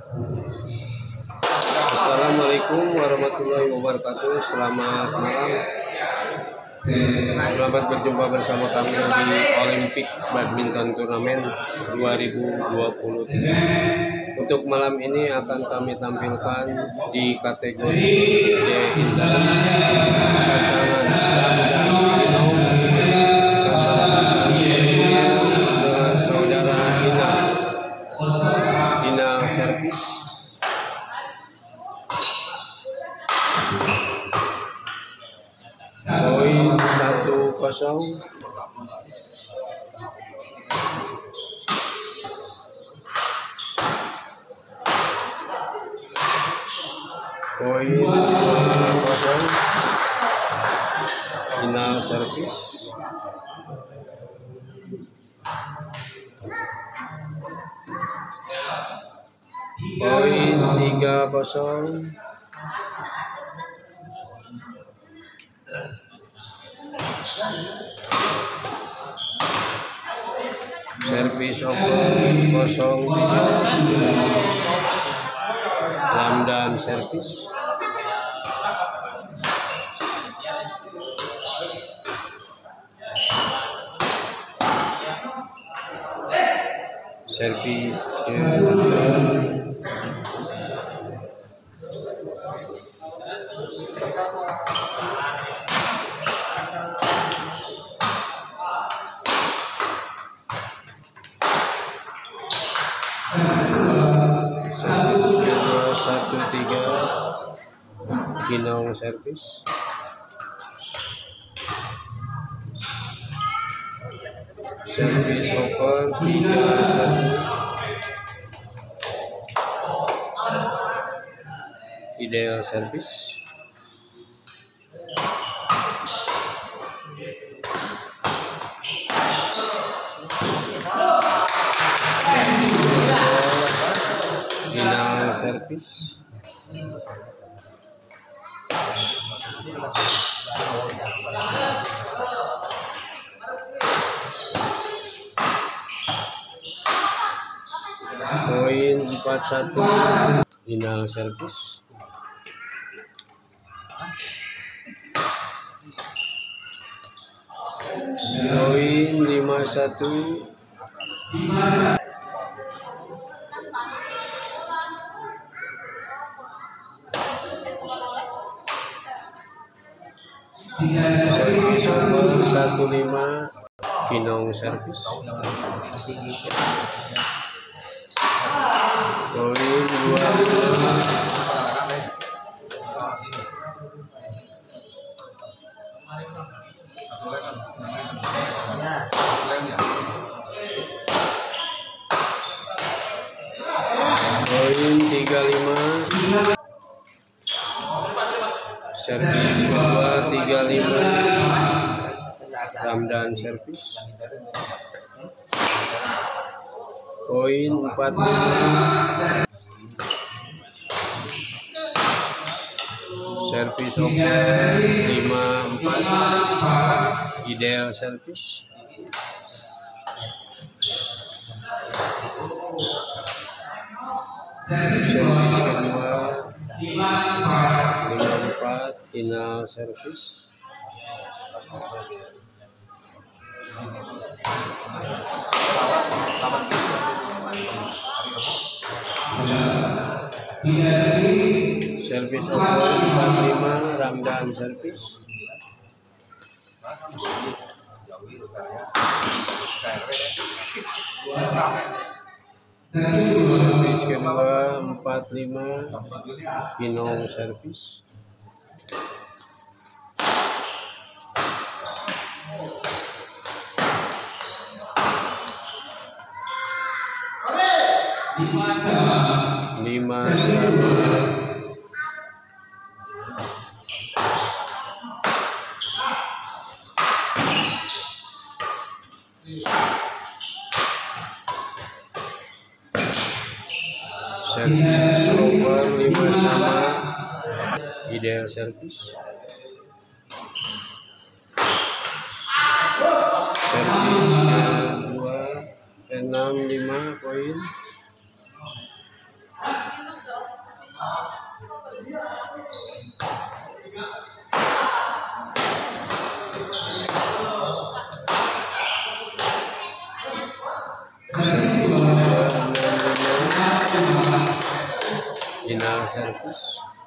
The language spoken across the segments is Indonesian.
Assalamualaikum warahmatullahi wabarakatuh. Selamat malam. Selamat berjumpa bersama kami di Olimpik Badminton Turnamen 2023. Untuk malam ini akan kami tampilkan di kategori D-Insan pasangan dengan saudara Ina servis. Poin 1-0. Poin 2-0. Final servis. Poin 3-0. Servis open 0-3. Ramdan servis. Servis kedua. Servis kedua 1-3. Ginong servis. Servis open 3-1. Ideal servis. Final servis. Poin 4-1. Final servis. Poin 5-1. Servis open 1-5. Ginong servis. Poin 2-5. Poin 3-5. Servis kedua 3-5. Ramdan servis. Poin 4-5. Servis open 5-4. Ideal servis. Servis kedua 5-4. Final servis. Servis open 4-5. Ramdan servis. Servis kedua 4-5. Ginong servis. Lima servis over 5 sama. Ideal servis. Servis kedua 6-5 poin. Final service.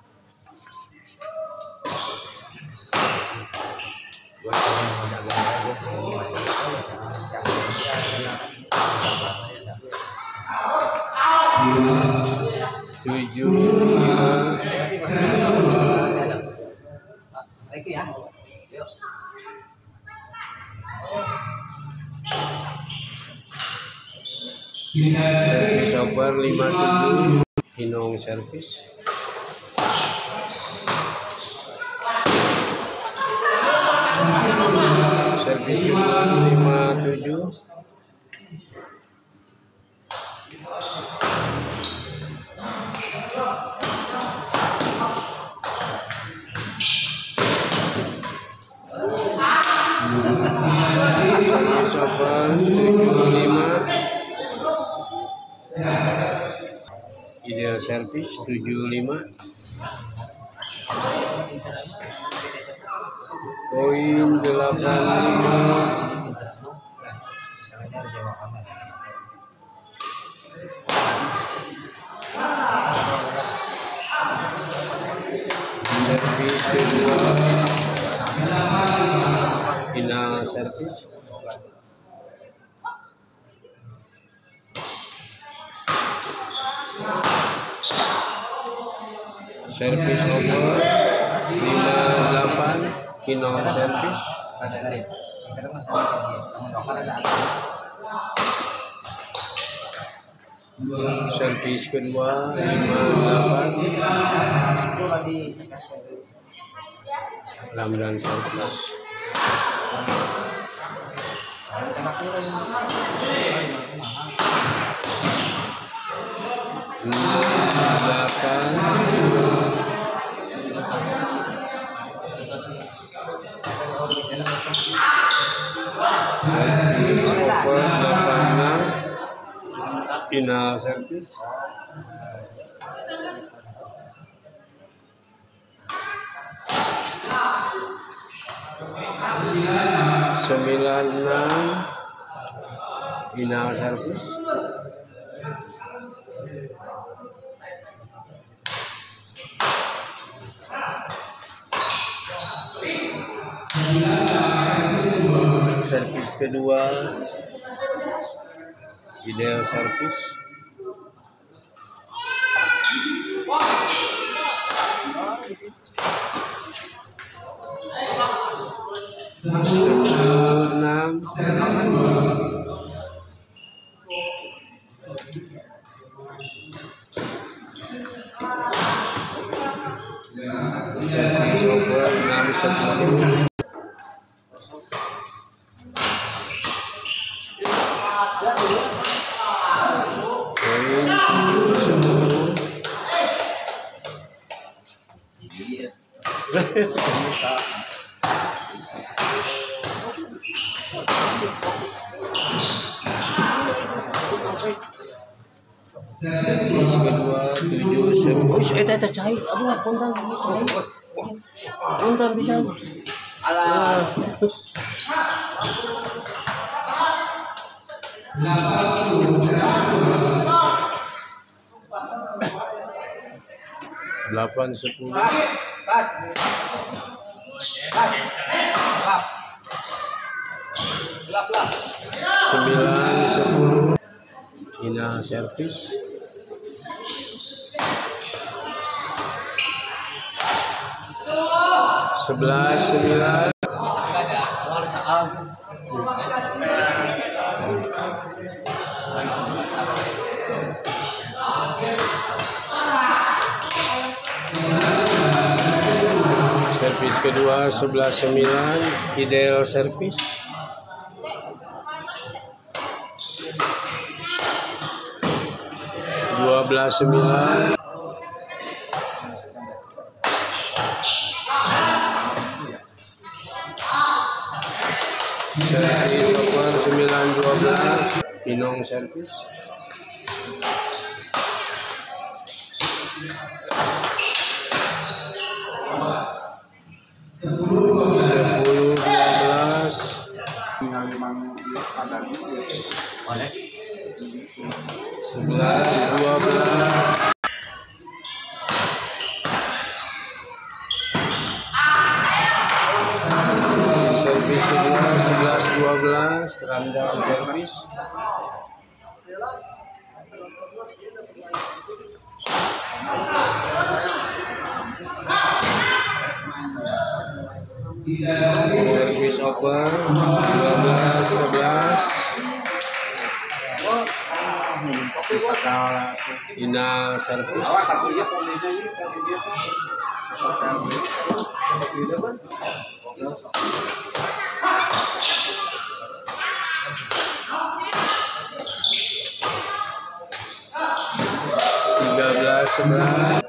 Service over 57 Kinong service. Service kedua 57. Service over 75. Ideal service 75. Poin 85. Service kedua final service. Service over 58 Kinong service. Service kedua 58 Ramdan service. Final service. Sembilan final service. Service kedua ideal service. Service kedua 7 Eta cair, aduh kontan cair. Kontan bisa. Alah. Delapan 10. Sembilan 10 final service. Sebelas 9. Servis kedua 11-9 ideal servis. Dua 12-9. Servis over 9-12 Kinong servis. Service over 12-11. Final service. Tiga belas 11.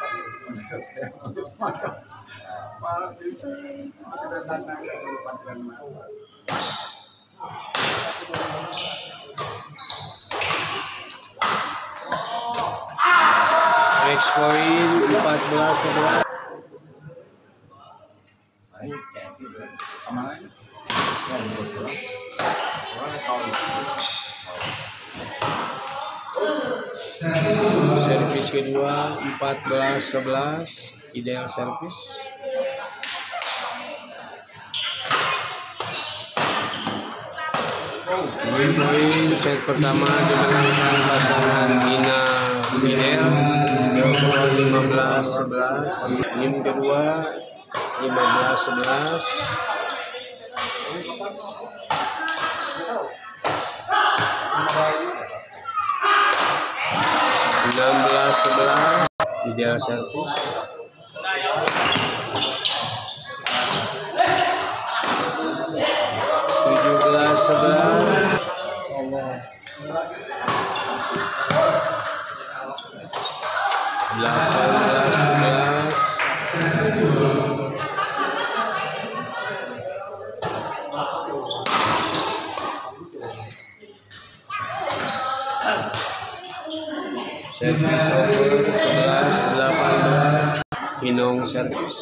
Next point 14-11. Servis kedua 14-11, ideal servis. Poin set pertama dimenangkan pasangan Ina Fidel 15-11. Game kedua 15-11. Ideal servis. 17-11. Servis over 11-18. Pinong servis.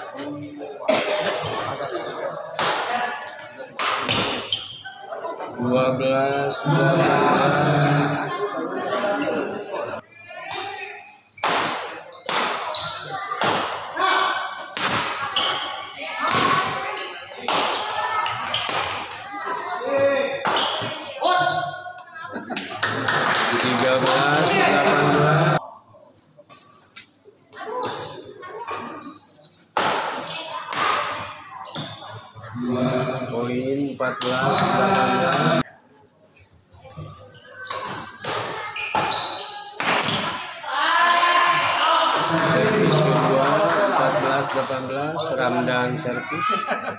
12-18. Poin 14-18. Servis kedua 14-18. Ramdan servis.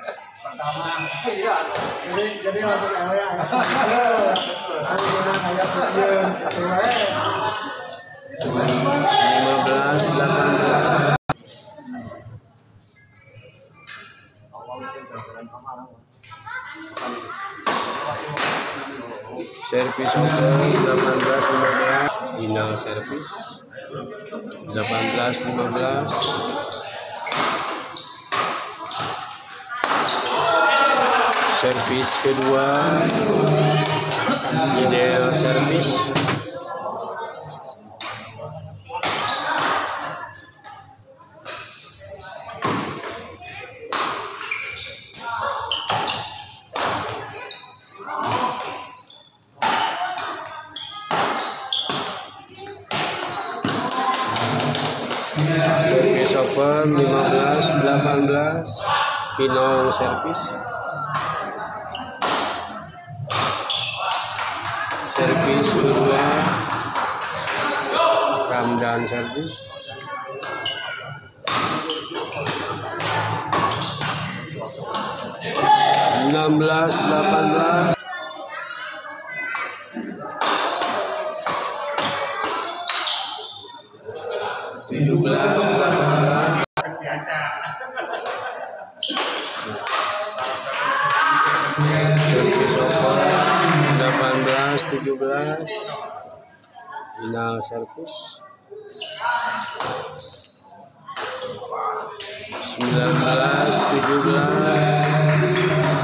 15-18. Servis over 18-15. Final servis 18-15. Servis kedua ideal servis. Servis over 15-18. Pinong servis. Servis kedua Ramdan servis. 16-18. Servis over 18-17. Final servis 19-17.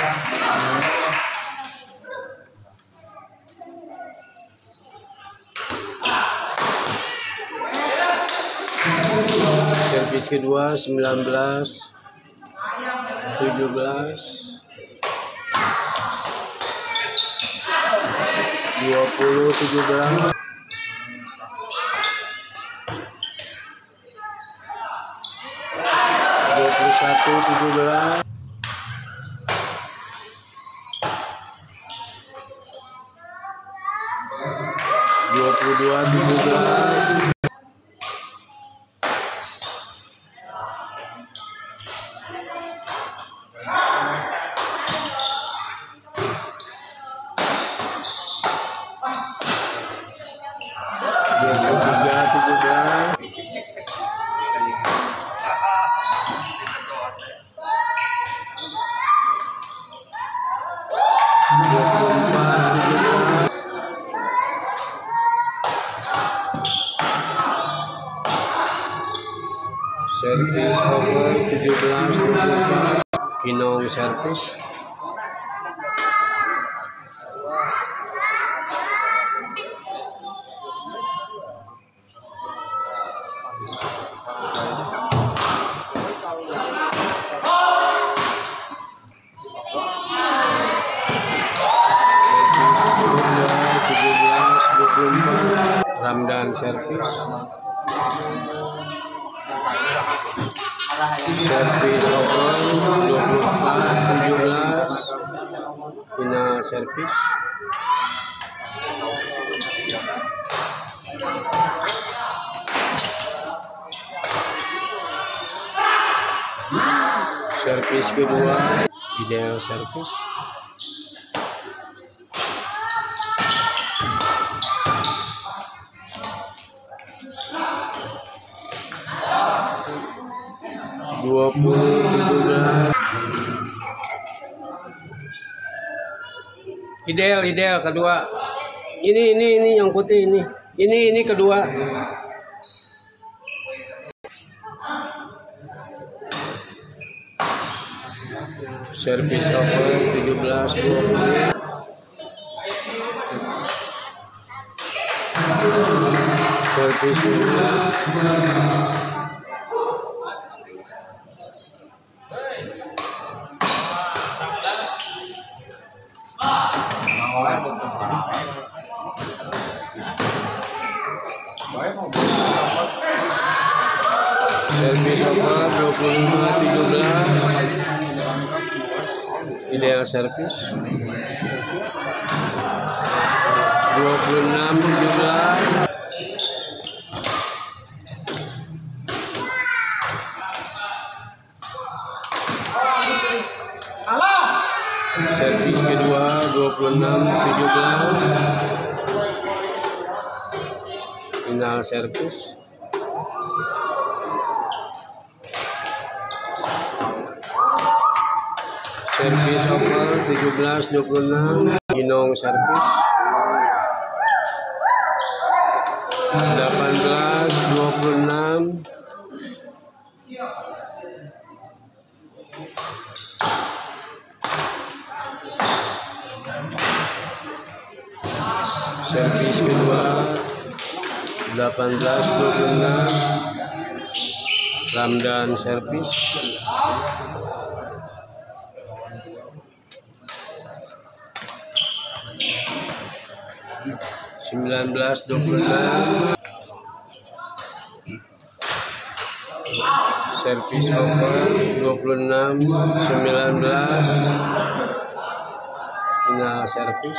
Servis kedua 19-17. 20-17. 21-17. 17. Servis over 17-24. Kinong servis. Ramdan servis. Servis over 24-17. Final servis. Servis kedua, ideal servis. Ideal kedua. Ini yang putih ini. Ini kedua. Servis over 17-20. Servis servis over 25-17. Ideal servis 26-17. Servis kedua 26-17. Final servis. Servis over 17-26. Kinong servis 18-26. Servis kedua 18-26. Ramdan servis. Servis 19-26. Servis over 26-19. Final servis.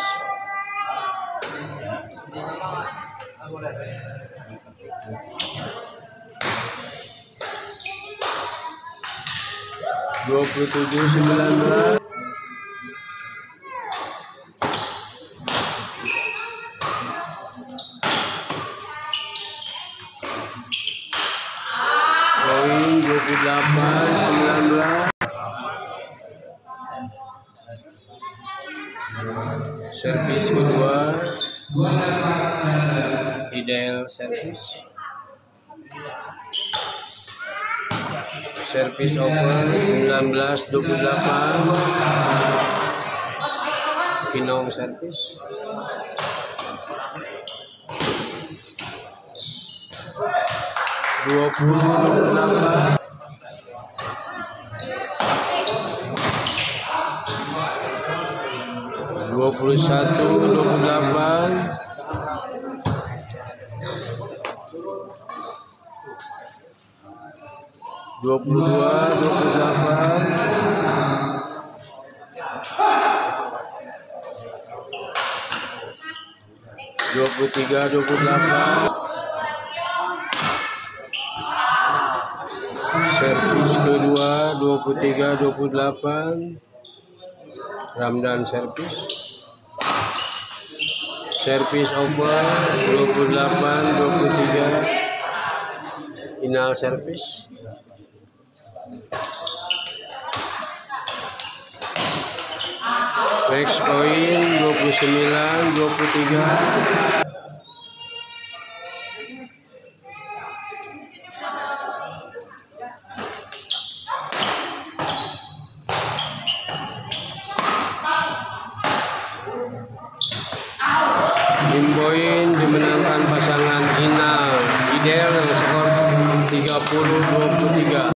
Dua 27-19. Poin 28-19. Servis kedua ideal servis. Servis over 19-28. Kinong servis. Dua 20-28. Dua 21-28. Dua 22-28. 23-28. Servis kedua 23-28. Ramdan servis. Servis over 28-23. Final servis. Max point 29-23. Game point dimenangkan pasangan Inal Idel dengan skor 30-23.